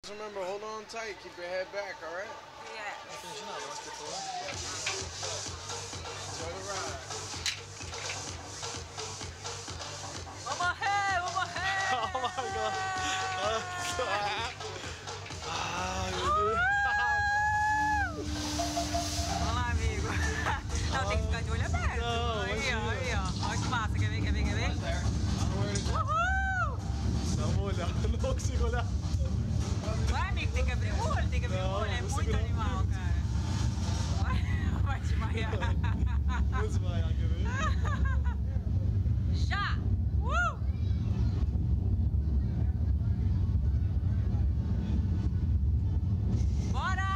Just remember, hold on tight. Keep your head back, all right? Yeah. Não entendi nada, mas que falou. Enjoy the ride. Vamos morrer, vamos morrer! Oh my god! Ai, meu Deus! Vamos lá, amigo. Não, tem que ficar de olho aberto. Não, Aí, ó, imagina. aí, ó. Olha que massa. Quer ver, quer ver, quer ver? Uhul! Dá uma olhada, não consigo olhar. Vai, amigo, tem que abrir o olho, tem que abrir o Não, olho. É vou muito segurar. animal, cara. Vai desmaiar. Vou desmaiar, quer ver? Já! Bora!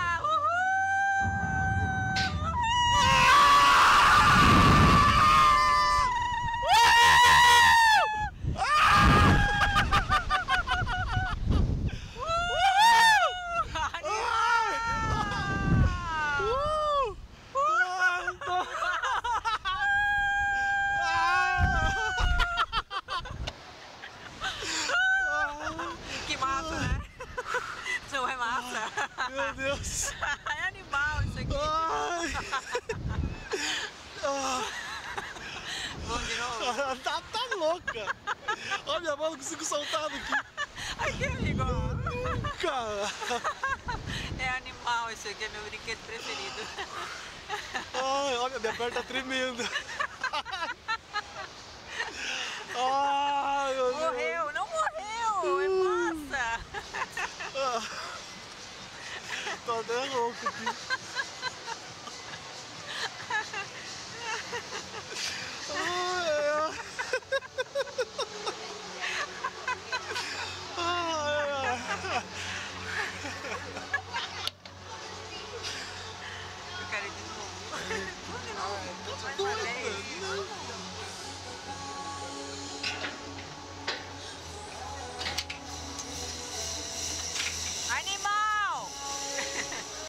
Que massa, né? Não é massa? Meu Deus! É animal isso aqui. Ai! Vamos de novo? Tá louca! Olha minha mão, não consigo soltar daqui. Aqui, amigo. Cara! É animal isso aqui, é meu brinquedo preferido. Ai, olha, minha perna tá tremendo. Ai, meu Deus! Morreu, não morreu, é massa. Tô até louco aqui.